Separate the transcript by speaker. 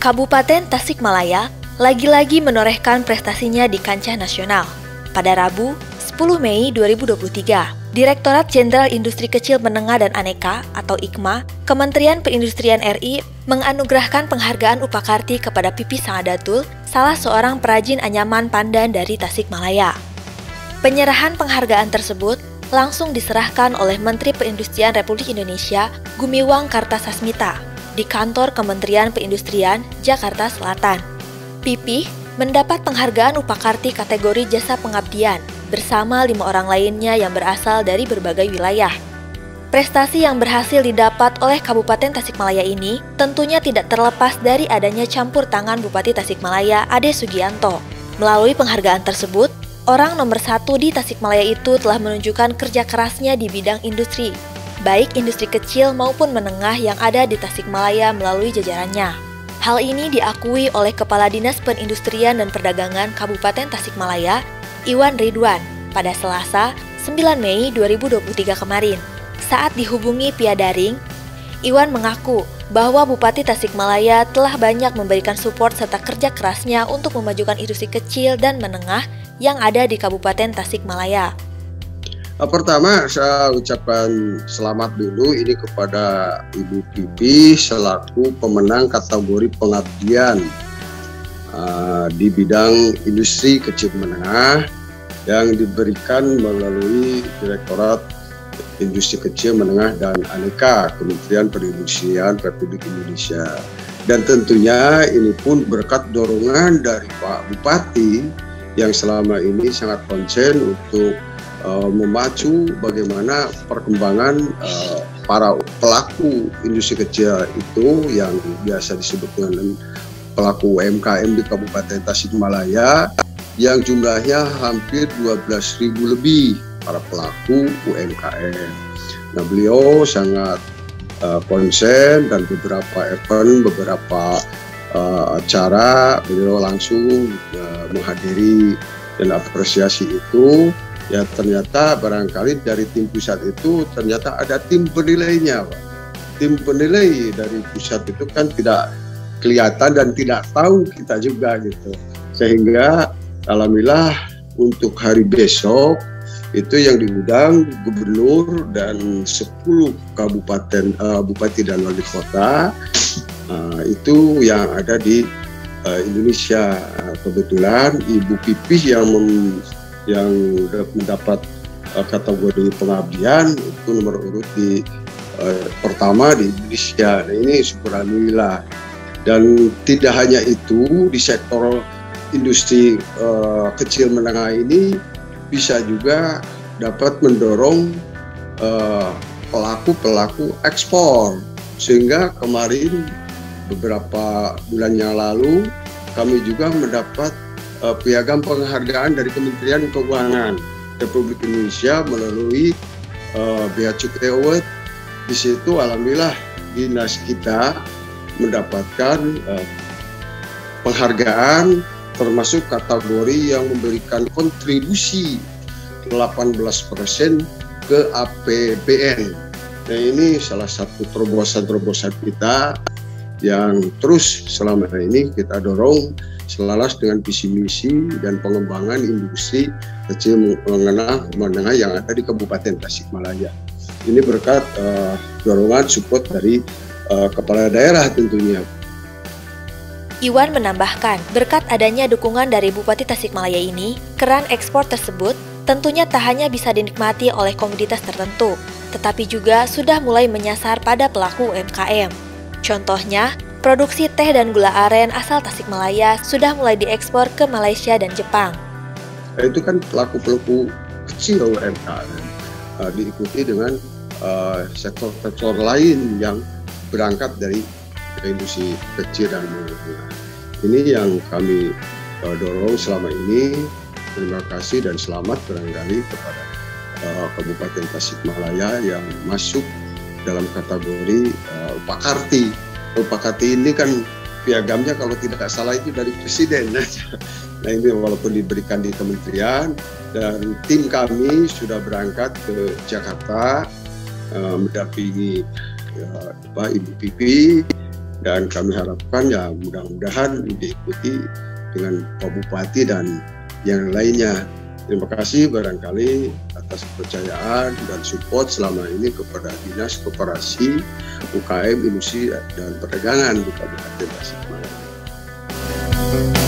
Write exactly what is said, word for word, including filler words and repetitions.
Speaker 1: Kabupaten Tasikmalaya lagi-lagi menorehkan prestasinya di kancah nasional. Pada Rabu, sepuluh Mei dua ribu dua puluh tiga, Direktorat Jenderal Industri Kecil Menengah dan Aneka atau I K M A, Kementerian Perindustrian R I, menganugerahkan penghargaan Upakarti kepada Pipih Sangadatul, salah seorang perajin anyaman pandan dari Tasikmalaya. Penyerahan penghargaan tersebut langsung diserahkan oleh Menteri Perindustrian Republik Indonesia, Gumiwang Kartasasmita, di kantor Kementerian Perindustrian, Jakarta Selatan. Pipih mendapat penghargaan Upakarti kategori jasa pengabdian bersama lima orang lainnya yang berasal dari berbagai wilayah. Prestasi yang berhasil didapat oleh Kabupaten Tasikmalaya ini tentunya tidak terlepas dari adanya campur tangan Bupati Tasikmalaya Ade Sugianto. Melalui penghargaan tersebut, orang nomor satu di Tasikmalaya itu telah menunjukkan kerja kerasnya di bidang industri, baik industri kecil maupun menengah yang ada di Tasikmalaya melalui jajarannya. Hal ini diakui oleh Kepala Dinas Perindustrian dan Perdagangan Kabupaten Tasikmalaya, Iwan Ridwan, pada Selasa, sembilan Mei dua ribu dua puluh tiga kemarin. Saat dihubungi via daring, Iwan mengaku bahwa Bupati Tasikmalaya telah banyak memberikan support serta kerja kerasnya untuk memajukan industri kecil dan menengah yang ada di Kabupaten Tasikmalaya.
Speaker 2: Pertama, saya ucapkan selamat dulu ini kepada Ibu Pipih selaku pemenang kategori pengabdian uh, di bidang industri kecil menengah yang diberikan melalui Direktorat Industri Kecil Menengah dan Aneka Kementerian Perindustrian Republik Indonesia. Dan tentunya ini pun berkat dorongan dari Pak Bupati yang selama ini sangat konsen untuk Uh, memacu bagaimana perkembangan uh, para pelaku industri kecil itu yang biasa disebut dengan pelaku U M K M di Kabupaten Tasikmalaya yang jumlahnya hampir dua belas ribu lebih para pelaku U M K M. Nah, beliau sangat uh, konsen dan beberapa event, beberapa uh, acara beliau langsung uh, menghadiri dan apresiasi itu. Ya ternyata barangkali dari tim pusat itu ternyata ada tim penilainya, Pak. Tim penilai dari pusat itu kan tidak kelihatan dan tidak tahu kita juga gitu. Sehingga alhamdulillah untuk hari besok itu yang diundang gubernur dan sepuluh kabupaten uh, bupati dan wali kota uh, itu yang ada di uh, Indonesia. Kebetulan Ibu Pipih yang mem yang mendapat uh, kategori pengabdian itu nomor urut di uh, pertama di Indonesia. Nah, ini syukur alhamdulillah. Dan tidak hanya itu, di sektor industri uh, kecil menengah ini bisa juga dapat mendorong pelaku-pelaku uh, ekspor. Sehingga kemarin beberapa bulan yang lalu kami juga mendapat Uh, piagam penghargaan dari Kementerian Keuangan Republik Indonesia melalui uh, Bea Cukai Award. Di situ alhamdulillah dinas kita mendapatkan uh, penghargaan termasuk kategori yang memberikan kontribusi delapan belas persen ke A P B N. Nah, ini salah satu terobosan-terobosan kita yang terus selama ini kita dorong selaras dengan visi misi dan pengembangan industri kecil menengah menengah yang ada di Kabupaten Tasikmalaya. Ini berkat uh, dorongan support dari uh, kepala daerah tentunya.
Speaker 1: Iwan menambahkan, berkat adanya dukungan dari Bupati Tasikmalaya ini, keran ekspor tersebut tentunya tak hanya bisa dinikmati oleh komoditas tertentu, tetapi juga sudah mulai menyasar pada pelaku U M K M. Contohnya, produksi teh dan gula aren asal Tasikmalaya sudah mulai diekspor ke Malaysia dan Jepang.
Speaker 2: Itu kan pelaku-pelaku kecil U M K M, uh, diikuti dengan sektor-sektor uh, lain yang berangkat dari industri kecil dan menengah. Ini yang kami uh, dorong selama ini. Terima kasih dan selamat barangkali kepada uh, Kabupaten Tasikmalaya yang masuk dalam kategori uh, Upakarti. Upakarti ini kan piagamnya kalau tidak salah itu dari Presiden. Nah, ini walaupun diberikan di kementerian dan tim kami sudah berangkat ke Jakarta uh, mendampingi uh, Ibu Pipih dan kami harapkan ya mudah-mudahan diikuti dengan Pak Bupati dan yang lainnya. Terima kasih barangkali atas kepercayaan dan support selama ini kepada Dinas Koperasi, U K M, Industri dan Perdagangan di Kabupaten Tasikmalaya.